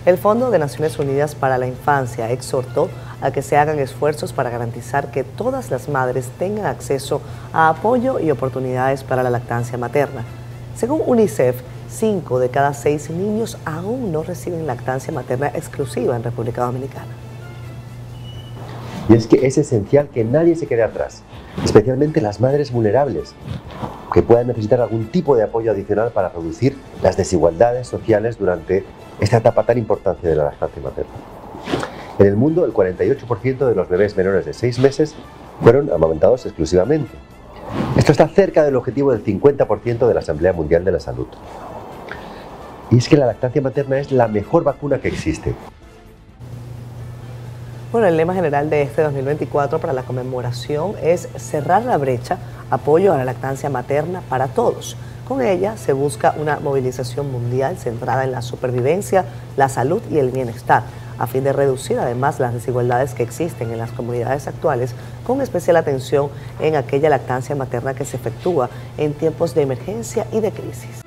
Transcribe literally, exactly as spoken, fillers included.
El Fondo de Naciones Unidas para la Infancia exhortó a que se hagan esfuerzos para garantizar que todas las madres tengan acceso a apoyo y oportunidades para la lactancia materna. Según UNICEF, cinco de cada seis niños aún no reciben lactancia materna exclusiva en República Dominicana. Y es que es esencial que nadie se quede atrás, especialmente las madres vulnerables, que puedan necesitar algún tipo de apoyo adicional para reducir las desigualdades sociales durante esta etapa tan importante de la lactancia materna. En el mundo, el cuarenta y ocho por ciento de los bebés menores de seis meses fueron amamantados exclusivamente. Esto está cerca del objetivo del cincuenta por ciento de la Asamblea Mundial de la Salud. Y es que la lactancia materna es la mejor vacuna que existe. Bueno, el lema general de este dos mil veinticuatro para la conmemoración es cerrar la brecha, apoyo a la lactancia materna para todos. Con ella se busca una movilización mundial centrada en la supervivencia, la salud y el bienestar, a fin de reducir además las desigualdades que existen en las comunidades actuales, con especial atención en aquella lactancia materna que se efectúa en tiempos de emergencia y de crisis.